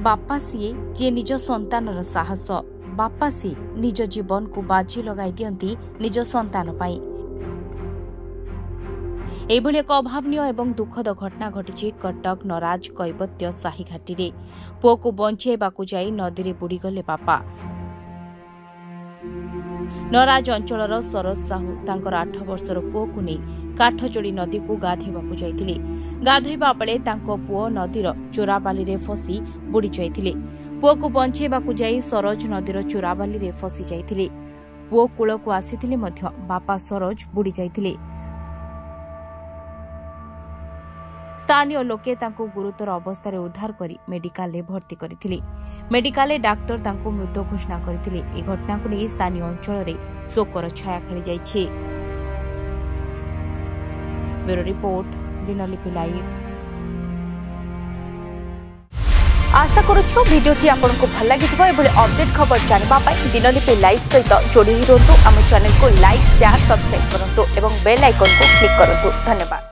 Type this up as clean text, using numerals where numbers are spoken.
बापा सीए जे निज संतानर साहस बापा सी निज जीवन को बाजी लगाई दियंती निज संतान पाई। एभली एक अभावनीय एवं दुखद घटना घटी कटक नराज कैवत्य साही घाटी रे पुओ को बंचाइबाकू जाई नदी रे बुड़ीगले बापा। नराज अंचलर सरोज साहू तांकर 8 वर्षर पुओ को नहीं काठजोड़ी नदी को गाधेबाकू जाइथिले। गाधोइबा बेले तांको पुओ नदीर चोराबाली रे फसी बुड़ी जाइथिले। पुओ को बंचाइबाकू जाई सरोज नदीर चोराबाली रे फसी जाइथिले। पुओ कूल को आसीथिले मध्य बापा सरोज बुड़ी जाइथिले। स्थानीय लोके तांको गुरुतर अवस्था रे उद्धार करी मेडिकल रे भर्ती करथिले। मेडिकल रे डाक्टर तांको मृत घोषणा करथिले। ए घटना को नै स्थानीय अंचल रे शोकर छाया खेली जाइछि। ब्यूरो रिपोर्ट दिनलिपि लाइव। आशा करूछु वीडियोटी आपनको भल लागिथिबो। एभली अपडेट खबर जानिबा पई दिनलिपि लाइव सहित जोड़ी रहंतु। आम चैनल को लाइक शेयर सब्सक्राइब करंतु एवं बेल आइकन को क्लिक करंतु। धन्यवाद।